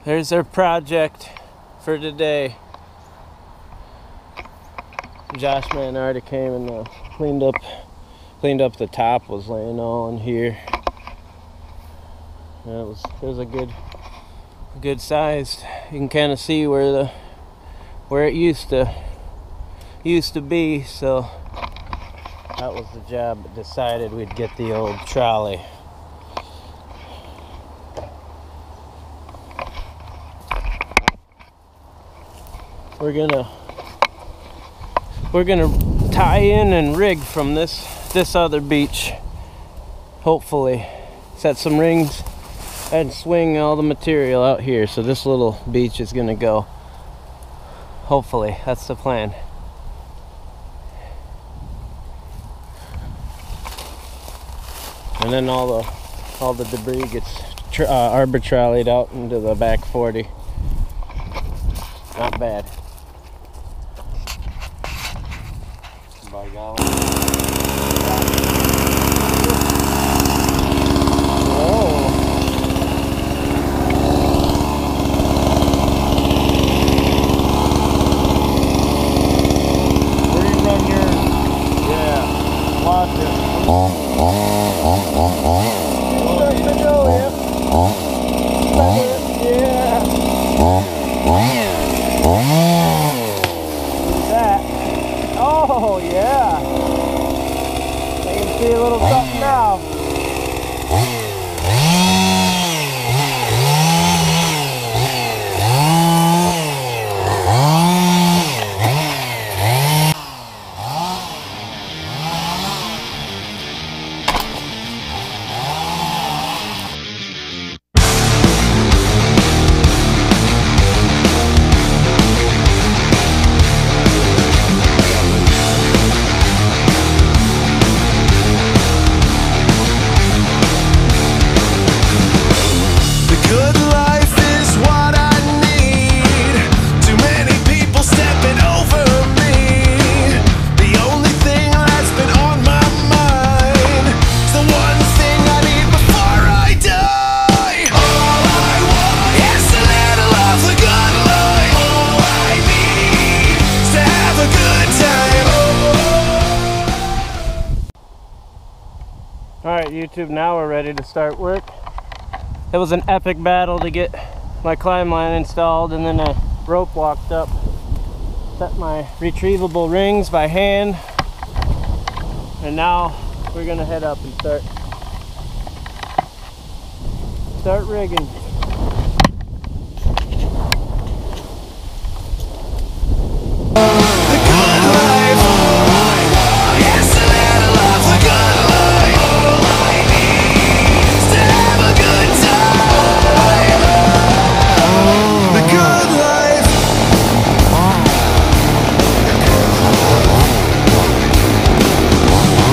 There's our project for today. Josh Manardi came and cleaned up the top. Was laying all in here. And it was a good size. You can kind of see where it used to be. So that was the job. But decided we'd get the old trolley. We're gonna tie in and rig from this other beech. Hopefully, set some rings and swing all the material out here. So this little beech is gonna go. Hopefully, that's the plan. And then all the debris gets arbor trolleyed out into the back 40. Not bad. By golly. Whoa. Where do you run your... Yeah. Watch it. Starting to go, yep. Oh yeah, I can see a little something now. Alright YouTube, now we're ready to start work. It was an epic battle to get my climb line installed, and then I rope walked up, set my retrievable rings by hand, and now we're gonna head up and start rigging.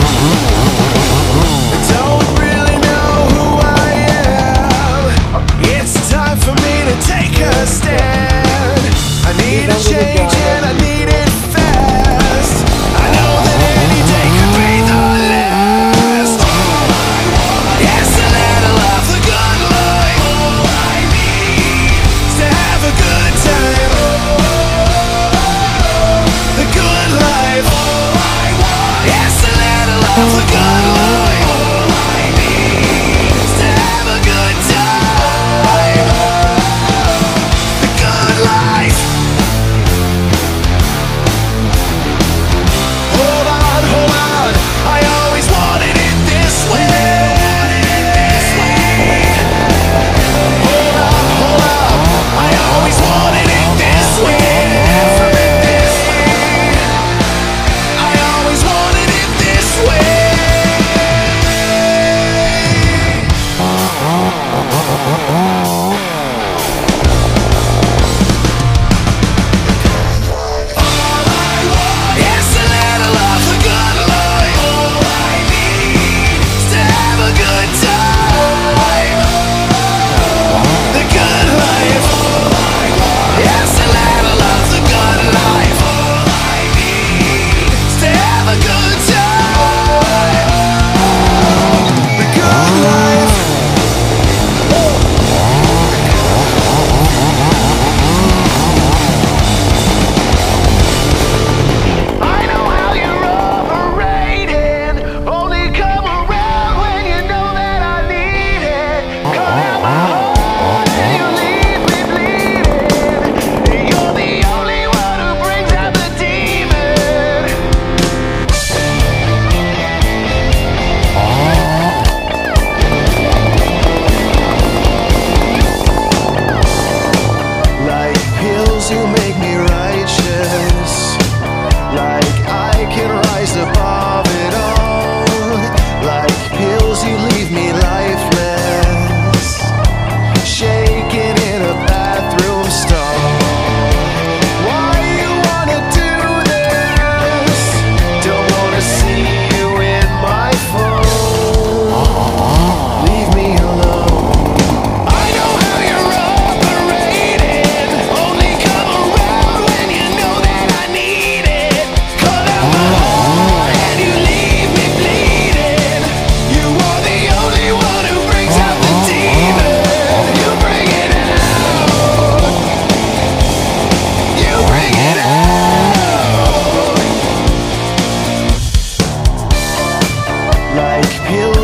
Don't really know who I am.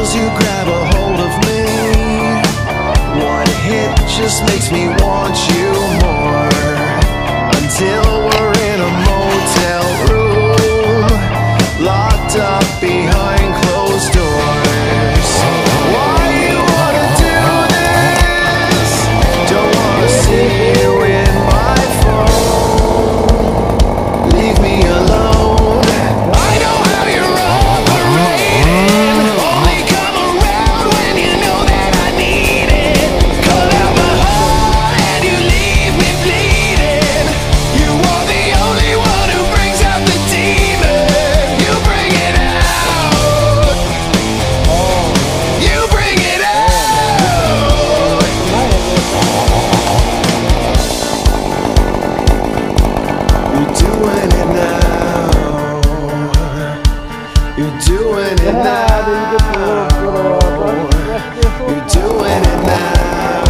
feels you grab a hold of me. One hit just makes me want you more, until we're in a motel room, locked up behind closed doors. Why you wanna do this? Don't wanna see you in my phone. Leave me alone. I know how you're operating. Only come around when you know that I need it. Cut out my heart and you leave me bleeding. You are the only one who brings out the demon. You bring it out. You bring it out. You're doing it now. You're doing it now. You're doing it now.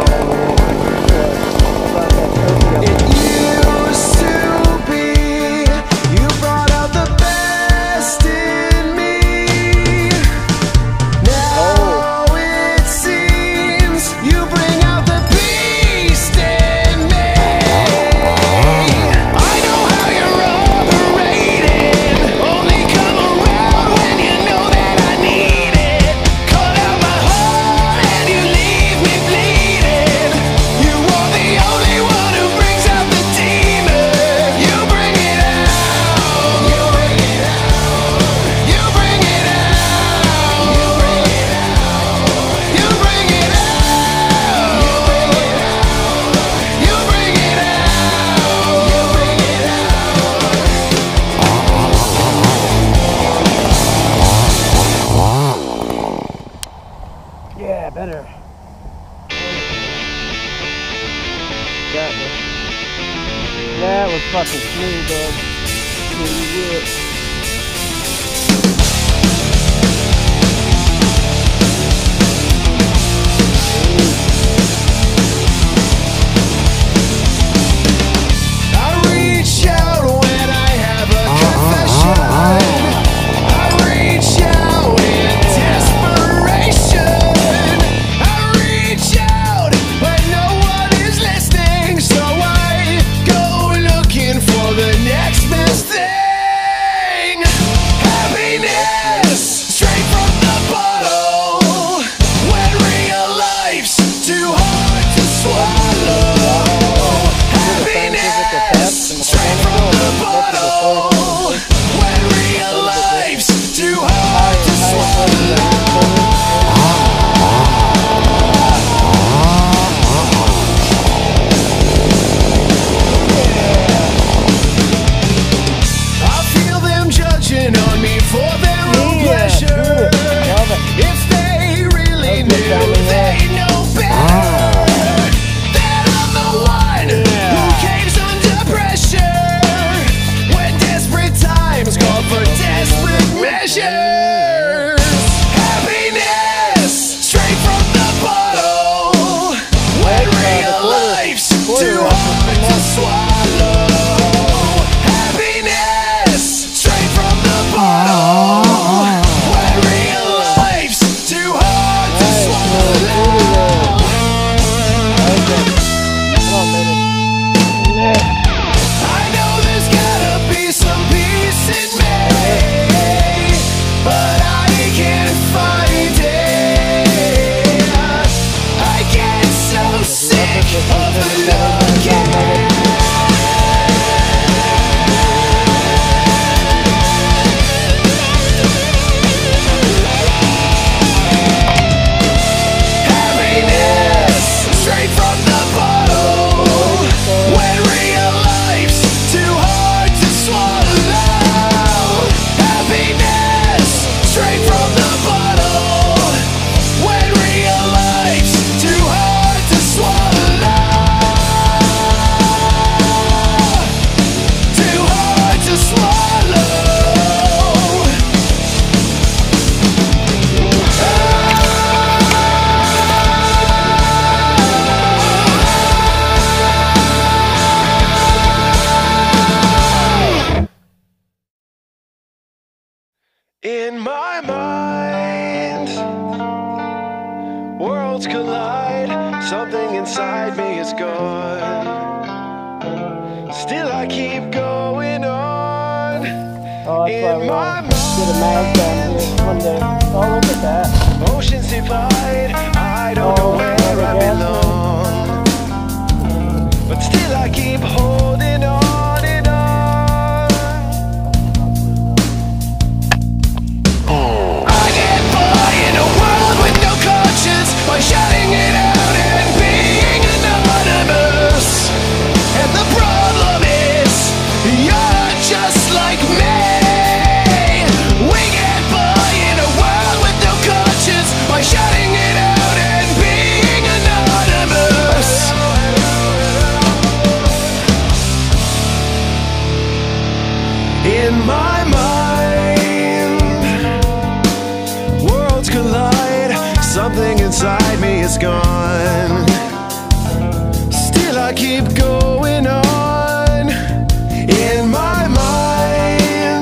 It used to be you brought out the best in me. Now it seems you bring out the beast in me. I know how you're operating. Only come around when you know that I need it. Cut out my heart and you leave me bleeding. You are the only one who brings out the demon. You bring it out. You bring it out. You bring it out. You bring it out. You bring it out. You bring it out. You bring it out. Yeah, better. Got me. That was fucking smooth, dog. Smooth wood. I reach out when I have a confession. I reach out in desperation. I reach out when no one is listening, so I go looking for the next best thing. Happiness straight from the bottle, when real life's too hard to swallow. Happiness straight from the bottle, when real life's too hard to swallow. I feel them judging on me for their own pleasure. If they really knew, they know better. That I'm the one who caves under pressure, when desperate times call for desperate measures. Happiness straight from the bottle, when real life's too hard to swallow. Happiness straight from the bottle, when real life's too hard to swallow. I know there's gotta be some peace in me, but I can't find it. I get so sick of looking. Happiness straight from the bottle, when real life's too hard to swallow. Happiness straight from the bottle, when real life's too hard to swallow. Too hard to swallow. In my mind, Worlds collide, something inside me is gone. Still I keep going on. Oh, that's why I want to get a mag down here one day. Oh, look at that. Oceans divide, I don't know where I belong. But still I keep holding on and on. I get by in a world with no conscience by shutting it out and being anonymous. And the problem is, you're just like me. We get by in a world with no conscience by shutting it out and being anonymous. In my mind, worlds collide, something inside me is gone. Still I keep going on. In my mind,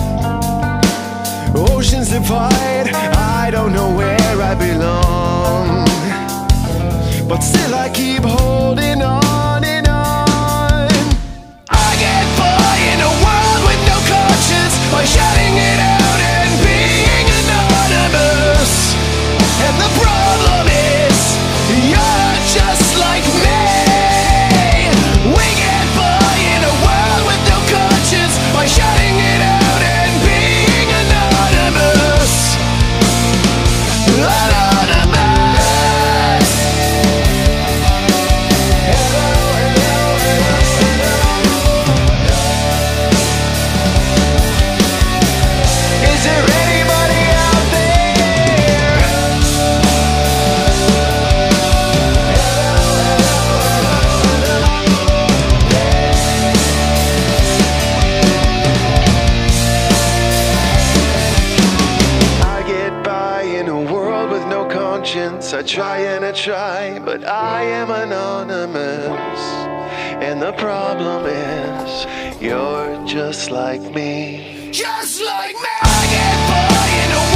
oceans divide, I don't know where I belong. But still I keep holding on and on. I get by in a world with no conscience by shutting it out and being anonymous. And the problem is, you're just like me. We get by in a world with no conscience by shutting it out and being anonymous. Anonymous. Hello, hello, hello, hello. Is there anybody out there? I get by in a world with no conscience. I try and I try, but I am anonymous. And the problem is, you're just like me. Just like me. I get by in a